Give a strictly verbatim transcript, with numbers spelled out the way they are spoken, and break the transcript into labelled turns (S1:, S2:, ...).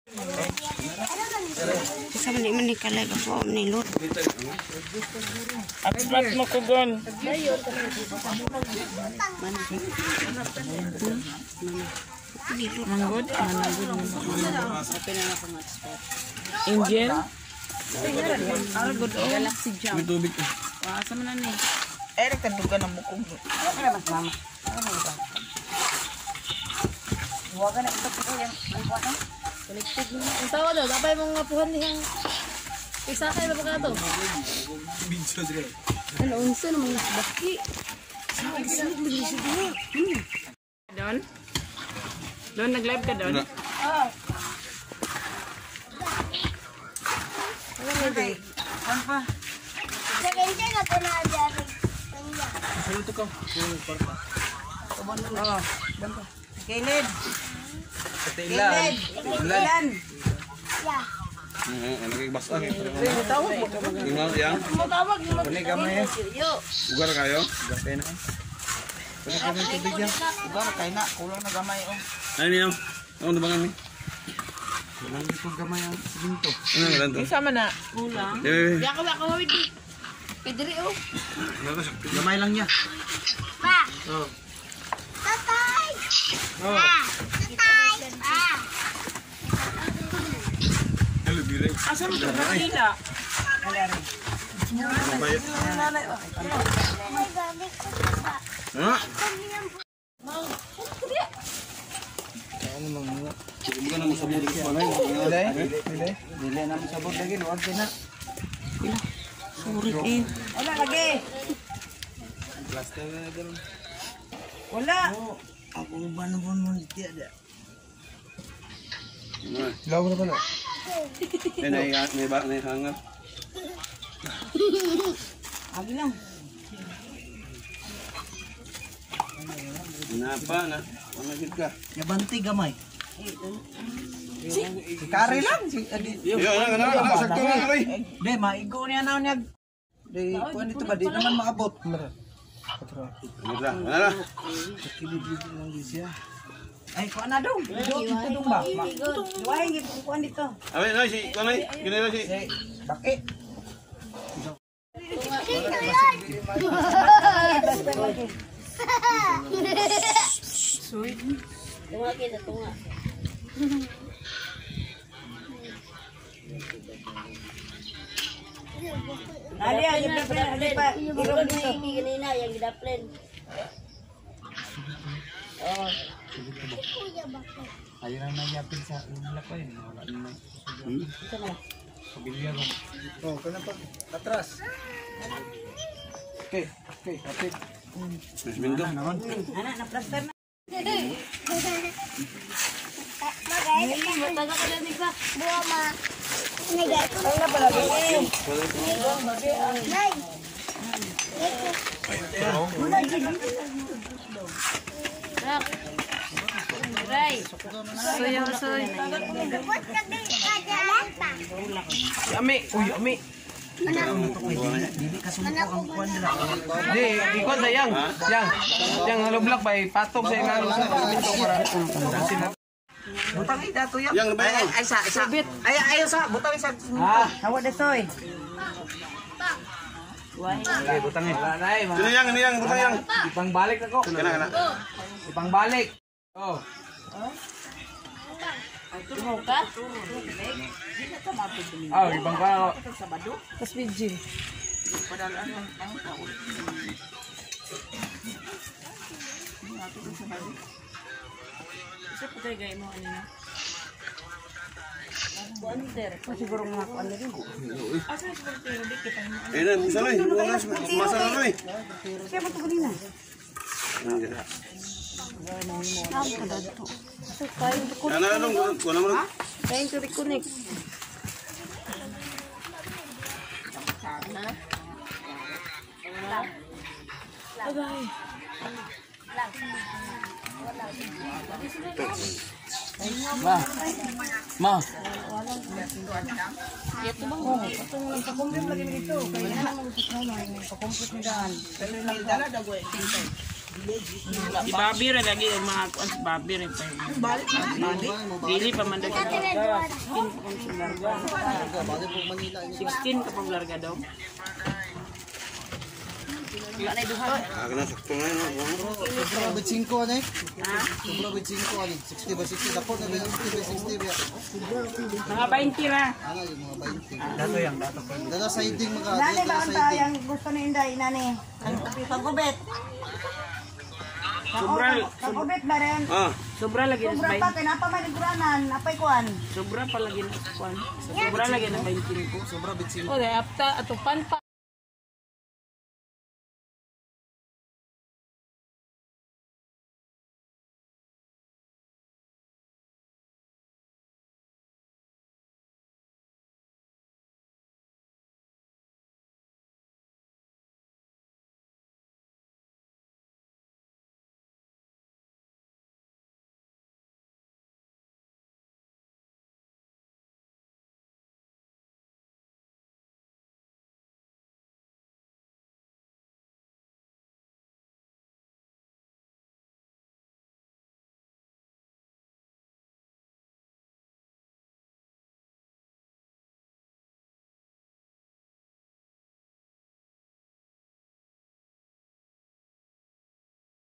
S1: Sa mali man ni kalay po ni Lot.
S2: At mo ko gon. Manggod, manggod. Engine. All good. Galaxy Jump. May tubig. Wah, sa man ni. Eh, nagkadugan ang mukong. Ano mas mama? Huwag na ito po yung iwan na. Connected mo. Ang tawa daw, dapat yung mga puhan niyang isakay na ba ka ito? Binso dire. Ano, unsa naman yung baki? Don? Don, nag-live ka Don? Oo. Ano na ito? Ano pa?
S3: Second na po na dyan.
S2: Saluto ka. Oo. Kailid. Kailid. Kailid.
S3: Yeah.
S4: Ano kay basta kay
S2: Tawag mo.
S4: Ingal yang.
S2: Tawag mo.
S4: Balik kami. Ugar kayo? Gape na. Balik kami tubig yan.
S2: Ugar kay na kulang na gamay oh.
S4: Ano niyo? Ano ba kami?
S2: Kulang dito gamay ang siminto.
S4: Ano nga to?
S2: Isa man na. Kulang.
S4: Eh.
S2: Ya ka ba ka wait. Pedri oh.
S4: Gamay lang niya.
S3: Pa.
S4: Oh.
S3: Tatay.
S4: Oh.
S3: Tatay. Pa.
S4: Hello, Bilay.
S2: Asa mo to? Nakila.
S4: Bayad.
S3: May gamit ko pa.
S4: Ha?
S2: Mau.
S4: Ano mang mo? Hindi ka na masabot dito pa lang. Dili. Dili. Dili na masabot lagi, luwag na.
S2: Surit eh. Wala lagi.
S4: Plaster na dito.
S2: Wala.
S4: Ako ba naman mo dito ada? Law na pala. Eh, may may ba may hangar.
S2: Agi lang.
S4: Napa na? Ano gid ka?
S2: Yabanti gamay. Si, si Kari lang. Si, adi,
S4: Yo, ano na na sakto na kay.
S2: de, maigo niya na niya. De, kuan dito ba? Di naman maabot.
S4: Ano ra? Ano ra?
S2: Ay, kuan na daw. Dito, dito dong ba? Luwain dito, kuan dito.
S4: Awe, na si kanay, gini na si.
S2: Si, baki.
S3: Sweet. Tunga kita tunga.
S2: Ali, ali pa, ali pa.
S3: Irog na ini kanina yang gidaplen. Oh.
S4: Ayun na nagyapin sa ula ko yun. Wala na.
S3: Ito na.
S4: Pabilia ko. Oh, kana pa atras. Okay, okay, okay. Mas bindo naman.
S2: Anak na plaster na.
S3: Magay. Mataga ka na niba. Buwa ma. Nagay.
S2: Ay na pala.
S3: Nay. Ray.
S2: Soy, soy. Ami, uy, ami. Dili kasumpo ang kuan nila. Di, ikon sa yang. Yang. Yang haloblak bay patog sa inalo sa pinto para sila. Butang ida to yang.
S4: Yang bay.
S2: Ay sa isa. Ay ayo sa butang isa. Ah, hawa de soy. Wai. Ay butang eh. Wala na eh.
S4: Sino yang, ini yang, butang yang.
S2: Ipangbalik ako.
S4: Kana kana.
S2: Ipangbalik. Oh.
S3: Tumaw ka?
S2: Ah, ibang ka.
S3: Tapos Virgin. Isa po tayo gaya mo kanina. Buwan der.
S2: Siguro mga kuan na rin.
S3: Asa siguro tayo ulit kita mo.
S4: Eh, na, bisa na eh. Masa na eh.
S2: Kaya mo to kanina.
S3: Saan ka dato? So kain ko.
S4: Ano na dong, kuno mo.
S3: Kain ko reconnect. Agay.
S2: Ma. Ma.
S3: Ito bang mo? Ito lang sa complete lagi nito. Kaya na mo sa kama, pa-complete ni daan.
S2: Dala daw eh.
S5: Si Bobby rin lagi yung mga kuan si Bobby rin pa. Balik Dili pa man daghan larga. sixteen pa kung larga. sixteen ka pang larga daw. Wala na duha.
S4: Ah, kana sakto na no. Sobra ba cinco ani? Ha? Sobra ba cinco ani? sixty by sixty dapat na sixty by sixty ba.
S5: Mga twenty ra.
S4: Ano yung mga twenty. Dato yang dato. Dato siding mga
S3: Nani ba ang tayo ang gusto ni Inday, nani? Ang pagubit.
S5: Sobra.
S3: Pagubit ba rin?
S4: Ah,
S5: Sobra lagi na
S3: Sobra pa, kinapa may naguranan, apay kuan.
S5: Sobra pa lagi na kuan. Sobra lagi na twenty ko.
S4: sobra ba cinco.
S2: O, dahil apta, atupan pa.